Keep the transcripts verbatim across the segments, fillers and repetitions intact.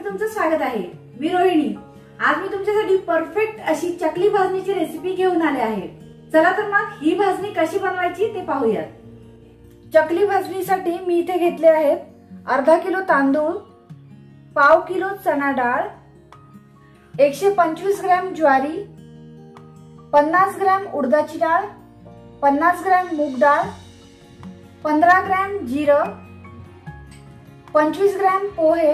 तुमचं स्वागत आहे। मी रोहिणी। आज मी तुमच्यासाठी परफेक्ट अशी चकली भाजणीची रेसिपी घेऊन आले आहे। चला तर मग ही भाजणी कशी बनवायची ते पाहूयात। चकली भाजणीसाठी मी इथे घेतले आहेत अर्धा किलो तांदूळ, पाव किलो चणा डाळ, एकशे पंचवीस ग्रॅम ज्वारी, पन्नास ग्रॅम उडदाची डाळ, पन्नास ग्रॅम मूग डाळ, पंधरा ग्रॅम जिरं, पंचवीस ग्रॅम पोहे,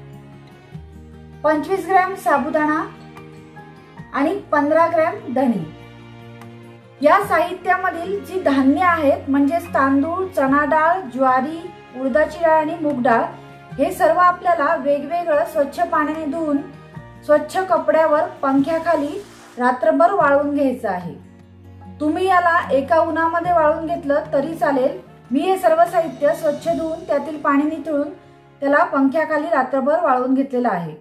पंचवीस ग्रॅम साबुदाणा आणि पंधरा ग्रॅम धणे। या साहित्यामधील जी धान्य आहेत म्हणजे तांदूळ, चणा डाळ, ज्वारी, उडदाची डाळ आणि मूग डाळ हे सर्व आपल्याला वेगवेगळं स्वच्छ पाण्याने धुवून स्वच्छ कपड्यावर पंख्याखाली रात्रभर वाळवून घ्यायचं आहे। तुम्ही याला एका उन्हामध्ये वाळवून घेतलं तरी चालेल। मी हे सर्व साहित्य स्वच्छ धुवून त्यातील पाणी निथळून त्याला पंख्याखाली रात्रभर वाळवून घेतलेलं आहे।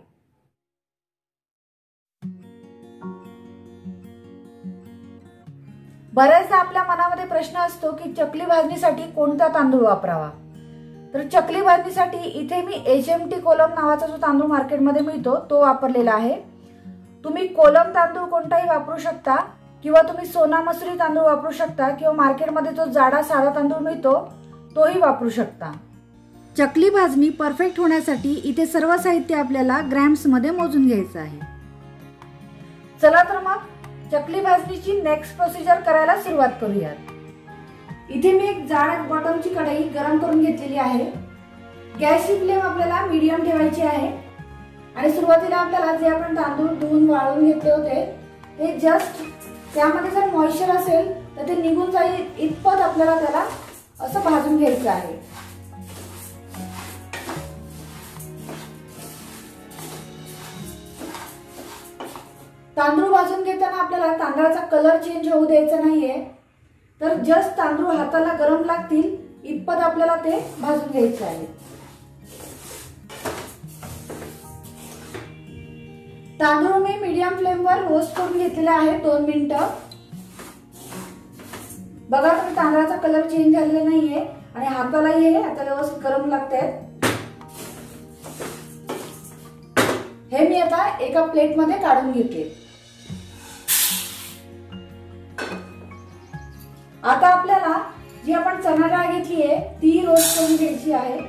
बऱ्याचदा आपल्या मनामध्ये प्रश्न असतो की चकली भाजणीसाठी कोणता तांदूळ वापरावा। तर चकली भाजणीसाठी इथे मी एच एम टी कोलम नावाचा जो तांदूळ मार्केटमध्ये मिळतो तो वापरलेला आहे। तुम्ही कोलम तांदूळ कोणताही वापरू शकता किंवा तुम्ही सोना मसुरी तांदूळ वापरू शकता किंवा मार्केटमध्ये जो जाडा साधा तांदूळ मिळतो तोही वापरू शकता। चकली भाजणी परफेक्ट होण्यासाठी इथे सर्व साहित्य आपल्याला ग्रॅम्स मध्ये मोजून घ्यायचं आहे। चला तर मग चकली भाजणीची नेक्स्ट प्रोसिजर करायला सुरुवात करूयात। इथे मी एक जाड बॉटमची कढई गरम करून घेतलेली आहे। गॅसची फ्लेम आपल्याला मीडियम ठेवायची आहे आणि सुरुवातीला आपल्याला जे आपण तांदूळ धुवून वाळवून घेतले होते ते जस्ट त्यामध्ये जर मॉइश्चर असेल तर ते निघून जाईल इतपत आपल्याला त्याला असं भाजून घ्यायचं आहे। तांदूळ भाजून घेताना आपल्याला तांदळाचा कलर चेंज होऊ द्यायचा नाहीये, तर जस्ट तांदूळ हाताला गरम लागतील इतपत आपल्याला ते भाजून घ्यायचे आहे। तांदूळ मी मीडियम फ्लेमवर रोस्ट करून घेतलेला आहे दोन मिनिटं। बघा तुम्ही तांदळाचा कलर चेंज झालेला नाहीये आणि हातालाही हे हाताला व्यवस्थित गरम लागतायत। हे मी आता एका प्लेट मध्ये काढून घेते। आता आपल्याला जी आपण चणा डाळ घेतली आहे ती रोस्ट करून घ्यायची आहे।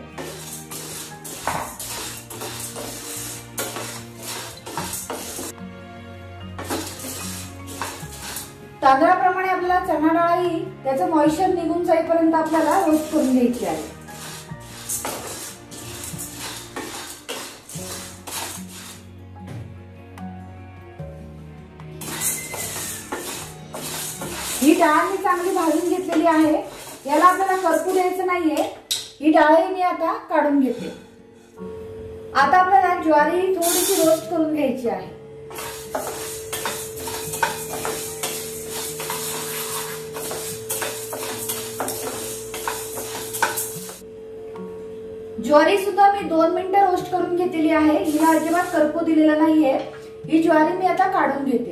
तांदळाप्रमाणे आपल्याला चणा डाळही त्याचं मॉइश्चर निघून जाईपर्यंत आपल्याला रोस्ट करून घ्यायची आहे। ही डाळ मी चांगली भाजून घेतलेली आहे। याला आपल्याला करपू द्यायचं नाहीये। ही डाळही मी आता काढून घेते। आता आपल्याला ज्वारी थोडीशी रोस्ट करून घ्यायची आहे। ज्वारी सुद्धा मी दोन मिनिटं रोस्ट करून घेतलेली आहे। हिला अजिबात करपू दिलेला नाहीये। ही ज्वारी मी आता काढून घेते।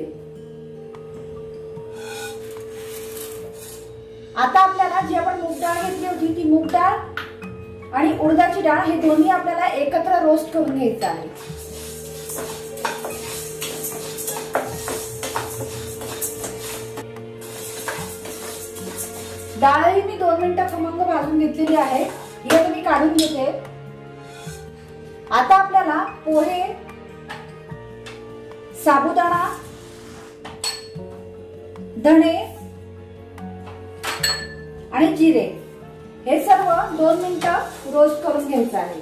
आता आपल्याला जी आपण मूग डाळ घेतली होती ती मूग डाळ आणि उडदाची डाळ हे दोन्ही आपल्याला एकत्र रोस्ट करून घ्यायचं आहे। डाळही मी दोन मिनिटं खमंग भाजून घेतलेली आहे। ही आता मी काढून घेते। आता आपल्याला पोहे, साबुदाणा, धणे आणि जिरे हे सर्व दोन मिनिटं रोस्ट करून घ्यायचं आहे।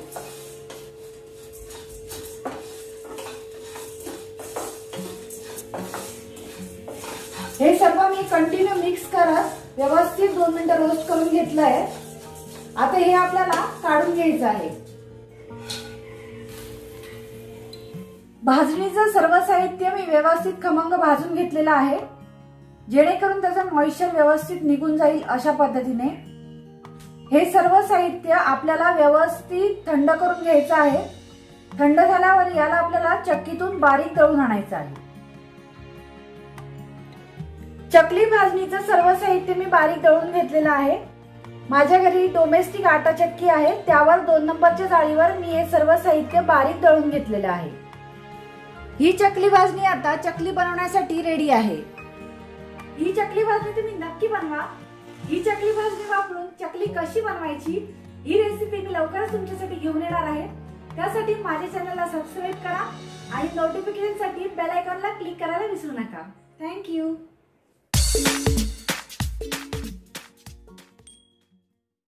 हे सर्व मी कंटिन्यू मिक्स करत व्यवस्थित दोन मिनिटं रोस्ट करून घेतलंय। आता हे आपल्याला काढून घ्यायचं आहे। भाजणीचं सर्व साहित्य मी व्यवस्थित खमंग भाजून घेतलेलं आहे जेणेकरून त्याचं मॉइश्चर व्यवस्थित निघून जाईल अशा पद्धतीने। हे सर्व साहित्य आपल्याला व्यवस्थित थंड करून घ्यायचं आहे। थंड झाल्यावर याला आपल्याला चक्कीतून बारीक दळून आणायचं आहे। चकली भाजणीचं सर्व साहित्य मी बारीक दळून घेतलेलं आहे। माझ्या घरी डोमेस्टिक आटा चक्की आहे, त्यावर दोन नंबरच्या जाळीवर मी हे सर्व साहित्य बारीक दळून घेतलेलं आहे। ही चकली भाजणी आता चकली बनवण्यासाठी रेडी आहे। ही चकली भाजणी तुम्ही नक्की बनवा। ही चकली भाजणी वापरून चकली कशी बनवायची ही रेसिपी मी लवकरच तुमच्यासाठी घेऊन येणार आहे। त्यासाठी माझ्या चॅनलला सबस्क्राईब करा आणि नोटिफिकेशन साठी बेल आयकॉनला क्लिक करायला विसरू नका। Thank you.